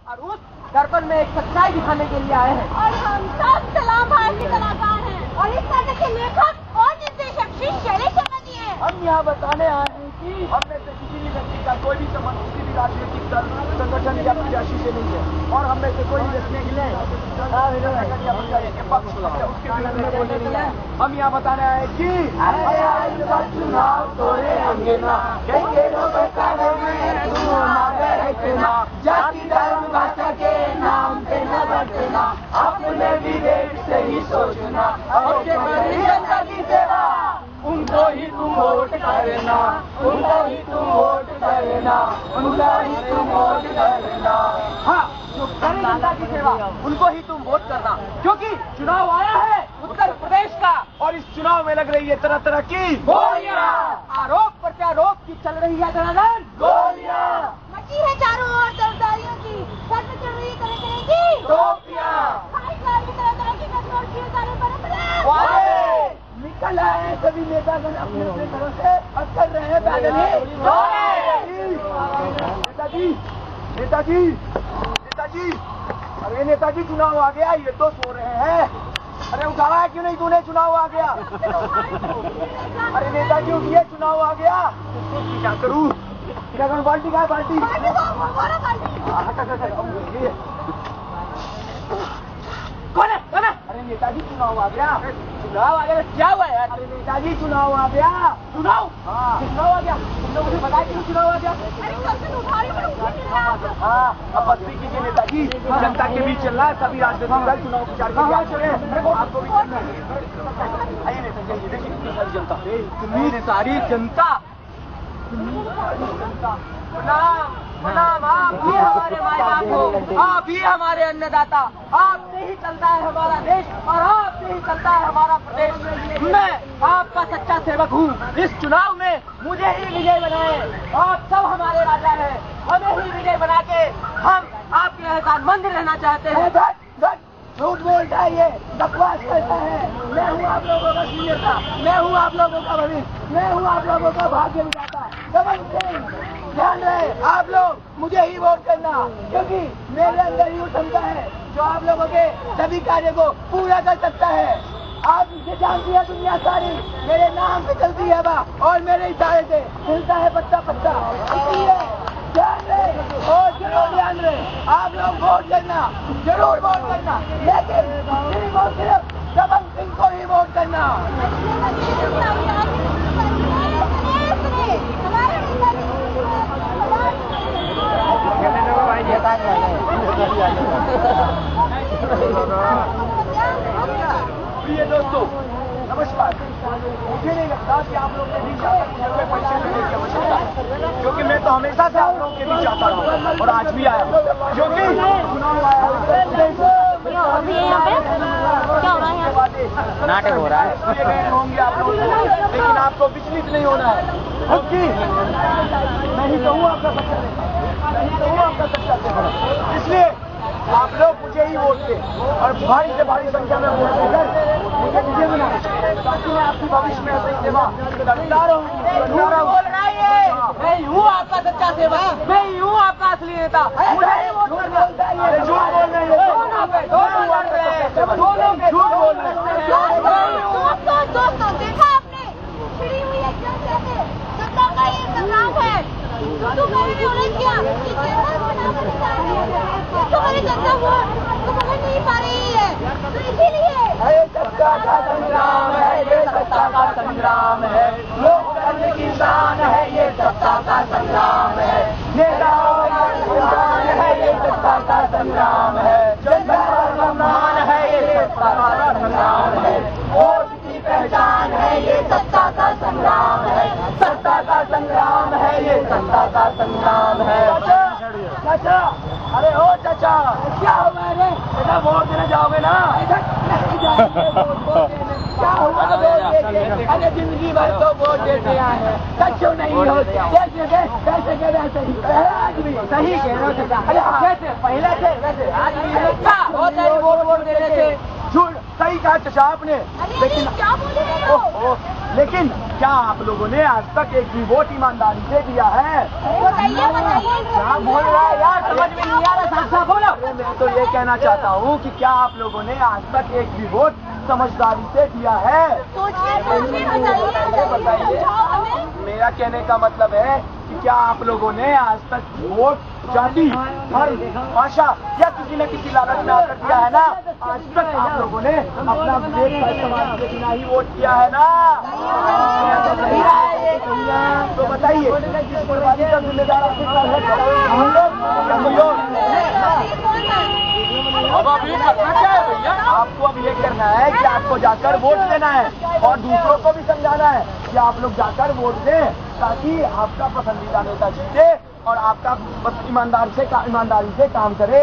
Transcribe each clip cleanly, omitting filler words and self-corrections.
और उस दर्पण में एक सच्चाई दिखाने के लिए आए हैं। और हम सब सलाम भारतीय कलाकार हैं और इस नाटक के लेखक और निर्देशक श्री शैलेश शर्मा जी हैं। हम यहाँ बताने आए हैं कि हम में से किसी भी व्यक्ति का कोई भी संबंध किसी भी राजनीतिक दल संगठन या प्रत्याशी से नहीं है और हम में से कोई व्यक्ति उसके विरोध में बोलने नहीं है। हम यहाँ बताने आए कि चुनाव तोड़े अंगेना जाति धर्म भाषा के नाम पे न बचना, अपने विवेक से ही सोचना और जनता की सेवा उनको ही तुम वोट करना, उनको ही तुम वोट करना, उनको ही तुम वोट करना। हाँ, जो करें जनता की सेवा उनको ही तुम वोट करना, क्योंकि चुनाव आया है उत्तर प्रदेश का और इस चुनाव में लग रही है तरह तरह की गोलियां, आरोप प्रत्यारोप की चल रही है धनाधन गोलियां, मची है चारों ओर सरदारियों की, सर में चढ़ रही है तरह तरह की टोपियां, हाई क्लास की तरह तरह की कदमों की उतारे परंपरा निकल आए सभी नेतागण अपने अपने घरों से और कर रहे हैं पैदल नेताजी नेताजी नेताजी अरे नेताजी चुनाव आ गया, ये तो सो रहे हैं। अरे उठावा है क्यों नहीं तूने, चुनाव आ गया। अरे नेताजी उठिए, चुनाव आ गया। क्या करूँ, क्या करूँ, बाल्टी का बाल्टी कौन है? अरे नेताजी चुनाव आ गया, चुनाव आ गया। क्या हुआ यार? अरे नेताजी चुनाव आ गया, चुनाव चुनाव आ गया। तुम लोग मुझे बताया कि चुनाव आ गया। हाँ, अब बस्ती कीजिए नेताजी, जनता के बीच चल रहा है, सभी राजनीतिक दल चुनाव प्रचार के लिए आपको भी चलना है। आइए नेताजी, देखिए कितनी सारी जनता, इतनी सारी जनता। प्रणाम, आप भी हमारे माई बाप हो, आप ही हमारे अन्नदाता, आपसे ही चलता है हमारा देश और आपसे ही चलता है हमारा प्रदेश। मैं आपका सच्चा सेवक हूँ, इस चुनाव में मुझे ही विजय बनाए। आप सब हमारे राजा हैं, हमें ही विजय बना के हम आपके एहसानमंद रहना चाहते हैं। झूठ बोलता है, ये बकवास करता है। मैं हूँ आप लोगों का नेता, मैं हूँ आप लोगों का भविष्य, मैं हूँ आप लोगों का भाग्य विधाता। ध्यान रहे, आप लोग मुझे ही वोट करना, क्योंकि मेरे अंदर ही क्षमता है जो आप लोगों के सभी कार्य को पूरा कर सकता है। आप मुझे जानती है दुनिया सारी, मेरे नाम पे चलती है बा और मेरे इशारे से हिलता है पत्ता पत्ता। इसलिए ध्यान रहे और जरूर ध्यान रहे, आप लोग वोट करना, जरूर वोट करना, लेकिन सिर्फ दबंग सिंह को ही वोट करना। प्रिय दोस्तों नमस्कार। मुझे नहीं लगता कि आप लोग के बीच आकर मुझे कोई परिचय देने की आवश्यकता है, क्योंकि मैं तो हमेशा से आप लोगों के बीच आता हूँ और आज भी आया हूँ, क्योंकि चुनाव आया नाटक हो रहा है। होंगे आप लोग, लेकिन आपको विचलित नहीं होना है, क्योंकि मैं ही तो हूँ आपका सच्चा नेता, मैं ही तो हूँ आपका सच्चा सेवक। इसलिए आप लोग मुझे ही वोट दें और भारी से भारी संख्या में वोट देकर मुझे विजय बनाएं, ताकि मैं आपकी भविष्य में ऐसी सेवा करता रहूं। मैं हूँ आपका सच्चा सेवक, मैं ही हूँ आपका असली नेता। मुझे ही वोट करना। झूठ बोल रहे हैं, दोस्तों देखा आपने, छिड़ी हुई है जनता से जनता का ये संग्राम है। तो मैंने भी उल्लेख किया कि हमारी जनता वोट तो समझ नहीं पा रही है, तो इसीलिए सत्ता का संग्राम है, ये सत्ता का संग्राम है, लोकतंत्र की शान है, ये सत्ता का संग्राम है, नेताओं का सम्मान है, ये सत्ता का संग्राम है, जनता का सम्मान है, ये सत्ता का संग्राम है, वोट की पहचान है, ये सत्ता का संग्राम है, सत्ता का संग्राम है, ये सत्ता का संग्राम है। चाचा, अरे ओ चाचा, क्या हुआ रे? बेटा वोट देने जाओगे ना? क्या हुआ वोट देते? अरे जिंदगी भर तो वोट देते आए हैं, क्यों नहीं होते? कैसे वैसे ही आज भी सही कह रहे हो चाचा। अरे कैसे पहले थे वैसे आज भी वोट देने थे। झूठ सही कहा चाचा आपने, लेकिन क्या बोल रहे हो? लेकिन क्या आप लोगों ने आज तक एक भी वोट ईमानदारी से दिया है? बताइए क्या बोल रहा है यार, समझ में नहीं आ रहा, साफ साफ बोलो। तो ये कहना चाहता हूँ कि क्या आप लोगों ने आज तक एक भी वोट समझदारी से दिया है? बताइए। मेरा कहने का मतलब है कि क्या आप लोगों ने आज तक वोट जाति, धर्म, भाषा या किसी न किसी लालच में आकर दिया है ना? आज तक आप लोगों ने अपना विवेक का इस्तेमाल के बिना ही वोट किया है ना? तो बताइए, इस बर्बादी का जिम्मेदार हम लोग या कोई और? अब अभी करना क्या है भैया? आपको अब ये करना है कि आपको जाकर वोट देना है और दूसरों को भी समझाना है कि आप लोग जाकर वोट दें ताकि आपका पसंदीदा नेता जीते और आपका ईमानदारी से काम करे।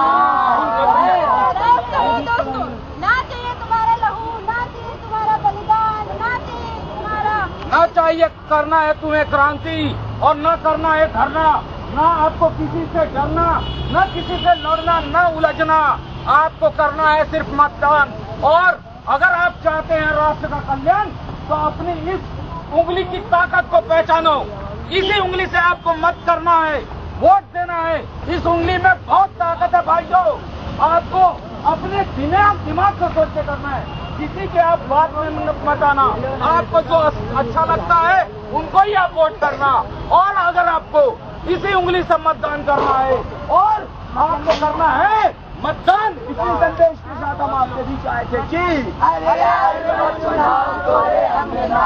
ना चाहिए तुम्हारा लहू, ना चाहिए तुम्हारा बलिदान, ना चाहिए तुम्हारा, ना चाहिए करना है तुम्हें क्रांति और न करना है धरना, ना आपको किसी से डरना, न किसी से लड़ना, न उलझना, आपको करना है सिर्फ मतदान। और अगर आप चाहते हैं राष्ट्र का कल्याण तो अपनी इस उंगली की ताकत को पहचानो। इसी उंगली से आपको मत करना है, वोट देना है। इस उंगली में बहुत ताकत है भाइयों। आपको अपने दिमाग को सोच के करना है, किसी के आप बात में मत आना। आपको जो अच्छा लगता है उनको ही आप वोट करना। और अगर आपको इसी उंगली से मतदान करना है और आपको करना है मतदान, इसी संदेश के साथ हम आपके बीच आए थे कि चुनाव तोरे हमने ना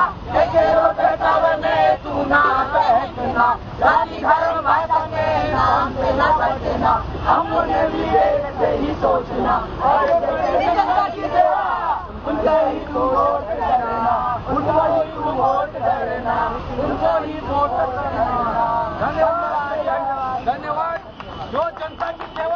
तू ना बहकना, जाति धर्म भाषा के नाम पे ना बचना, हमने भी ऐसे ही सोचना और उनको ही तू वोट करना, उनको ही तू वोट करना, उनको ही वोट करना। धन्यवाद। जो जनता की